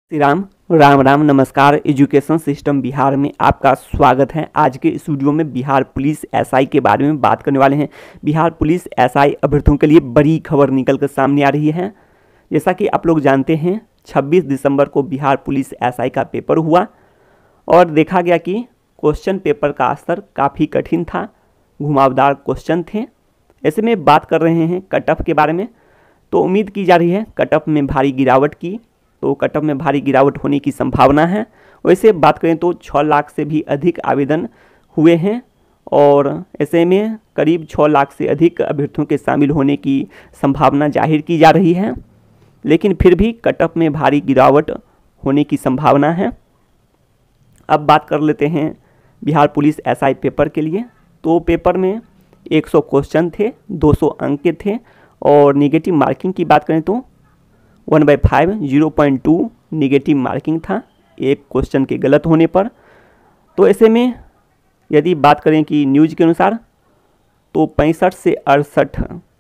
श्री राम राम राम नमस्कार। Education system Bihar में आपका स्वागत है। आज के इस वीडियो में बिहार पुलिस एसआई के बारे में बात करने वाले हैं। बिहार पुलिस एसआई अभ्यर्थियों के लिए बड़ी खबर निकल कर सामने आ रही है। जैसा कि आप लोग जानते हैं 26 दिसंबर को बिहार पुलिस एसआई का पेपर हुआ और देखा गया कि क्वेश्चन पेपर का स्तर काफ़ी कठिन था, घुमावदार क्वेश्चन थे। ऐसे में बात कर रहे हैं कट ऑफ के बारे में, तो उम्मीद की जा रही है कट ऑफ में भारी गिरावट की, तो कट ऑफ में भारी गिरावट होने की संभावना है। वैसे बात करें तो 6 लाख से भी अधिक आवेदन हुए हैं और ऐसे में करीब 6 लाख से अधिक अभ्यर्थियों के शामिल होने की संभावना जाहिर की जा रही है, लेकिन फिर भी कट ऑफ में भारी गिरावट होने की संभावना है। अब बात कर लेते हैं बिहार पुलिस एसआई पेपर के लिए। तो पेपर में 100 क्वेश्चन थे, 200 अंक के थे और निगेटिव मार्किंग की बात करें तो 1/5 0.2 निगेटिव मार्किंग था एक क्वेश्चन के गलत होने पर। तो ऐसे में यदि बात करें कि न्यूज़ के अनुसार तो 65 से 68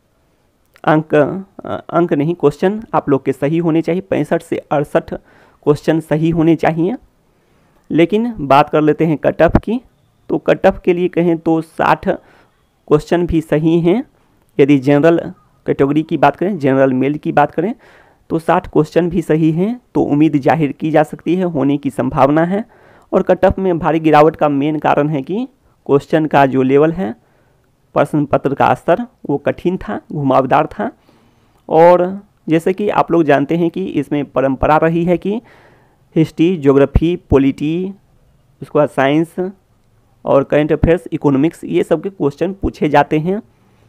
अंक नहीं, क्वेश्चन आप लोग के सही होने चाहिए। 65 से 68 क्वेश्चन सही होने चाहिए। लेकिन बात कर लेते हैं कट ऑफ की, तो कट ऑफ के लिए कहें तो 60 क्वेश्चन भी सही हैं। यदि जनरल कैटेगरी की बात करें, जनरल मेल की बात करें तो 60 क्वेश्चन भी सही हैं, तो उम्मीद जाहिर की जा सकती है, होने की संभावना है। और कट ऑफ में भारी गिरावट का मेन कारण है कि क्वेश्चन का जो लेवल है, प्रश्न पत्र का स्तर वो कठिन था, घुमावदार था। और जैसे कि आप लोग जानते हैं कि इसमें परंपरा रही है कि हिस्ट्री, ज्योग्राफी, पॉलिटी, उसके बाद साइंस और करंट अफेयर्स, इकोनॉमिक्स, ये सब के क्वेश्चन पूछे जाते हैं।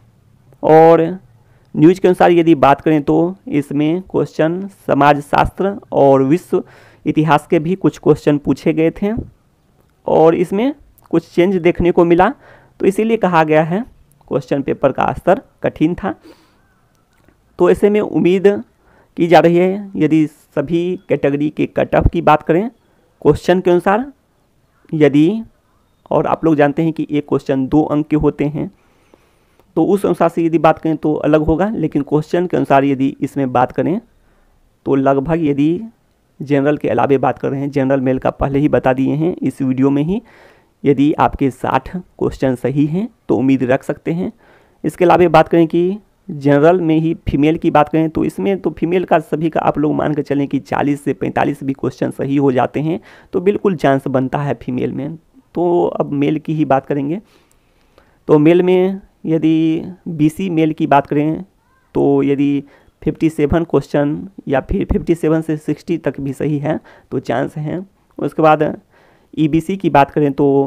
और न्यूज़ के अनुसार यदि बात करें तो इसमें क्वेश्चन समाजशास्त्र और विश्व इतिहास के भी कुछ क्वेश्चन पूछे गए थे और इसमें कुछ चेंज देखने को मिला, तो इसीलिए कहा गया है क्वेश्चन पेपर का स्तर कठिन था। तो ऐसे में उम्मीद की जा रही है यदि सभी कैटेगरी के कट ऑफ की बात करें क्वेश्चन के अनुसार, यदि और आप लोग जानते हैं कि एक क्वेश्चन 2 अंक के होते हैं, तो उस अनुसार से यदि बात करें तो अलग होगा। लेकिन क्वेश्चन के अनुसार यदि इसमें बात करें तो लगभग, यदि जनरल के अलावे बात कर रहे हैं, जनरल मेल का पहले ही बता दिए हैं इस वीडियो में ही, यदि आपके 60 क्वेश्चन सही हैं तो उम्मीद रख सकते हैं। इसके अलावे बात करें कि जनरल में ही फीमेल की बात करें तो इसमें तो फीमेल का सभी का आप लोग मान कर चलें कि 40 से 45 भी क्वेश्चन सही हो जाते हैं, तो बिल्कुल चांस बनता है फीमेल में। तो अब मेल की ही बात करेंगे, तो मेल में यदि बीसी मेल की बात करें तो यदि 57 क्वेश्चन या फिर 57 से 60 तक भी सही है तो चांस हैं। उसके बाद ईबीसी की बात करें तो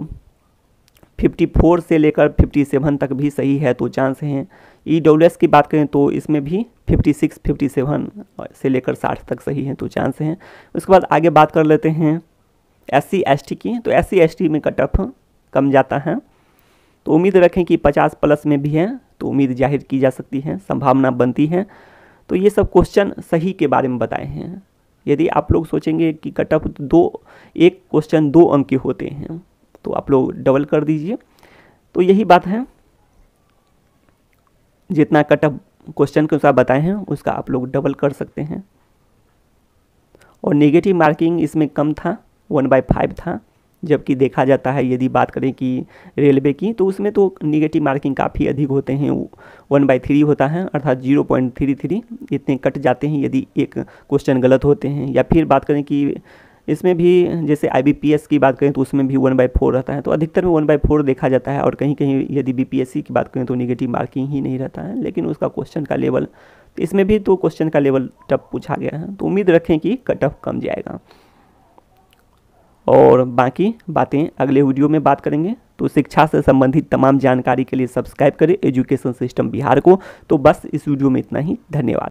54 से लेकर 57 तक भी सही है तो चांस हैं। ईडब्ल्यूएस की बात करें तो इसमें भी 56, 57 से लेकर 60 तक सही है तो चांस हैं। उसके बाद आगे बात कर लेते हैं SC ST की, तो SC ST में कट ऑफ कम जाता है, तो उम्मीद रखें कि 50 प्लस में भी है, तो उम्मीद जाहिर की जा सकती है, संभावना बनती है। तो ये सब क्वेश्चन सही के बारे में बताए हैं। यदि आप लोग सोचेंगे कि कट ऑफ एक क्वेश्चन 2 अंक के होते हैं तो आप लोग डबल कर दीजिए। तो यही बात है, जितना कट ऑफ क्वेश्चन के अनुसार बताए हैं उसका आप लोग डबल कर सकते हैं। और नेगेटिव मार्किंग इसमें कम था, 1/5 था, जबकि देखा जाता है यदि बात करें कि रेलवे की तो उसमें तो निगेटिव मार्किंग काफ़ी अधिक होते हैं, 1/3 होता है, अर्थात 0.33 इतने कट जाते हैं यदि एक क्वेश्चन गलत होते हैं। या फिर बात करें कि इसमें भी जैसे IBPS की बात करें तो उसमें भी 1/4 रहता है, तो अधिकतर में 1/4 देखा जाता है। और कहीं कहीं यदि BPSC की बात करें तो निगेटिव मार्किंग ही नहीं रहता है, लेकिन उसका क्वेश्चन का लेवल, तो इसमें भी तो क्वेश्चन का लेवल टफ पूछा गया है, तो उम्मीद रखें कि कट ऑफ कम जाएगा। और बाकी बातें अगले वीडियो में बात करेंगे। तो शिक्षा से संबंधित तमाम जानकारी के लिए सब्सक्राइब करें एजुकेशन सिस्टम बिहार को। तो बस इस वीडियो में इतना ही, धन्यवाद।